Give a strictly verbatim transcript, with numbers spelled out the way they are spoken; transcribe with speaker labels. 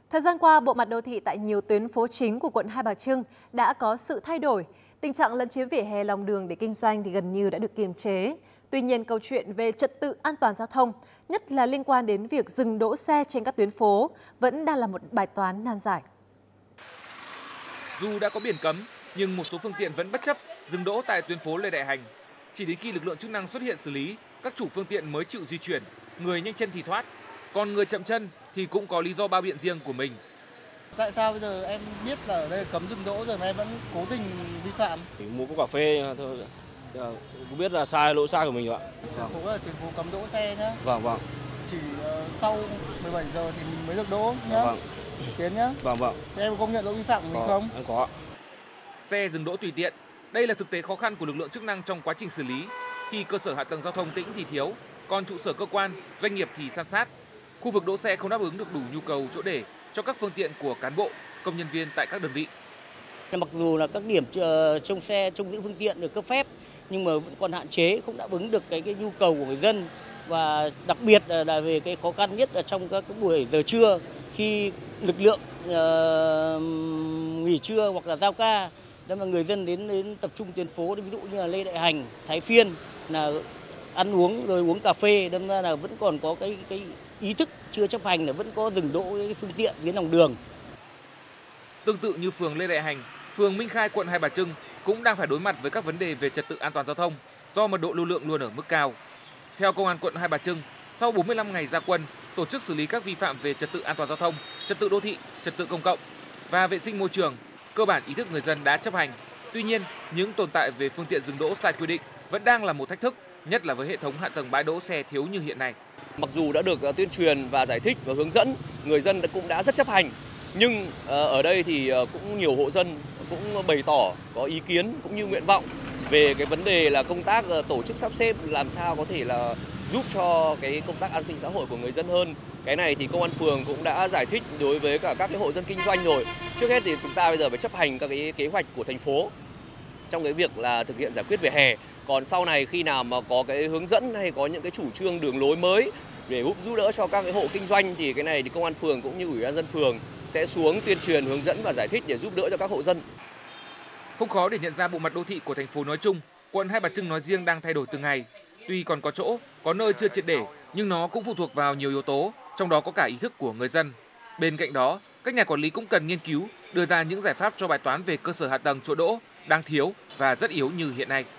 Speaker 1: Thời gian qua, bộ mặt đô thị tại nhiều tuyến phố chính của quận Hai Bà Trưng đã có sự thay đổi. Tình trạng lấn chiếm vỉa hè lòng đường để kinh doanh thì gần như đã được kiềm chế. Tuy nhiên, câu chuyện về trật tự an toàn giao thông, nhất là liên quan đến việc dừng đỗ xe trên các tuyến phố, vẫn đang là một bài toán nan giải.
Speaker 2: Dù đã có biển cấm, nhưng một số phương tiện vẫn bất chấp dừng đỗ tại tuyến phố Lê Đại Hành. Chỉ đến khi lực lượng chức năng xuất hiện xử lý, các chủ phương tiện mới chịu di chuyển, người nhanh chân thì thoát, còn người chậm chân thì cũng có lý do bao biện riêng của mình.
Speaker 3: Tại sao bây giờ em biết là ở đây cấm dừng đỗ rồi mà em vẫn cố tình vi phạm?
Speaker 4: Thì mua cốc cà phê thôi, cũng biết là sai lỗi sai của mình ạ.
Speaker 3: Tuyến phố là tuyến phố cấm đỗ xe nhá.
Speaker 4: Vâng vâng.
Speaker 3: Chỉ uh, sau mười bảy giờ thì mình mới được đỗ nhá.
Speaker 4: Vâng.
Speaker 3: Tiến nhá.
Speaker 4: Vâng vâng.
Speaker 3: Thế em có công nhận lỗi vi phạm của mình
Speaker 4: có,
Speaker 3: không?
Speaker 4: Em có.
Speaker 2: Xe dừng đỗ tùy tiện. Đây là thực tế khó khăn của lực lượng chức năng trong quá trình xử lý. Khi cơ sở hạ tầng giao thông tĩnh thì thiếu, còn trụ sở cơ quan, doanh nghiệp thì san sát. Khu vực đỗ xe không đáp ứng được đủ nhu cầu chỗ để cho các phương tiện của cán bộ, công nhân viên tại các đơn vị.
Speaker 5: Mặc dù là các điểm trông xe, trông giữ phương tiện được cấp phép, nhưng mà vẫn còn hạn chế, không đáp ứng được cái, cái nhu cầu của người dân. Và đặc biệt là về cái khó khăn nhất là trong các cái buổi giờ trưa, khi lực lượng uh, nghỉ trưa hoặc là giao ca, đó là người dân đến đến tập trung tuyến phố, ví dụ như là Lê Đại Hành, Thái Phiên, là ăn uống rồi uống cà phê, đâm ra là vẫn còn có cái cái ý thức chưa chấp hành, là vẫn có dừng đỗ cái phương tiện dưới lòng đường.
Speaker 2: Tương tự như phường Lê Đại Hành, phường Minh Khai, quận Hai Bà Trưng cũng đang phải đối mặt với các vấn đề về trật tự an toàn giao thông do mật độ lưu lượng luôn ở mức cao. Theo Công an quận Hai Bà Trưng, sau bốn mươi lăm ngày ra quân tổ chức xử lý các vi phạm về trật tự an toàn giao thông, trật tự đô thị, trật tự công cộng và vệ sinh môi trường, cơ bản ý thức người dân đã chấp hành. Tuy nhiên, những tồn tại về phương tiện dừng đỗ sai quy định vẫn đang là một thách thức, nhất là với hệ thống hạ tầng bãi đỗ xe thiếu như hiện nay.
Speaker 6: Mặc dù đã được tuyên truyền và giải thích và hướng dẫn, người dân cũng đã rất chấp hành, nhưng ở đây thì cũng nhiều hộ dân cũng bày tỏ có ý kiến cũng như nguyện vọng về cái vấn đề là công tác tổ chức sắp xếp làm sao có thể là giúp cho cái công tác an sinh xã hội của người dân hơn. Cái này thì công an phường cũng đã giải thích đối với cả các cái hộ dân kinh doanh rồi. Trước hết thì chúng ta bây giờ phải chấp hành các cái kế hoạch của thành phố trong cái việc là thực hiện giải quyết vỉa hè. Còn sau này khi nào mà có cái hướng dẫn hay có những cái chủ trương đường lối mới để giúp đỡ cho các cái hộ kinh doanh thì cái này thì công an phường cũng như ủy ban dân phường sẽ xuống tuyên truyền, hướng dẫn và giải thích để giúp đỡ cho các hộ dân.
Speaker 2: Không khó để nhận ra bộ mặt đô thị của thành phố nói chung, quận Hai Bà Trưng nói riêng đang thay đổi từng ngày. Tuy còn có chỗ, có nơi chưa triệt để, nhưng nó cũng phụ thuộc vào nhiều yếu tố, trong đó có cả ý thức của người dân. Bên cạnh đó, các nhà quản lý cũng cần nghiên cứu, đưa ra những giải pháp cho bài toán về cơ sở hạ tầng chỗ đỗ đang thiếu và rất yếu như hiện nay.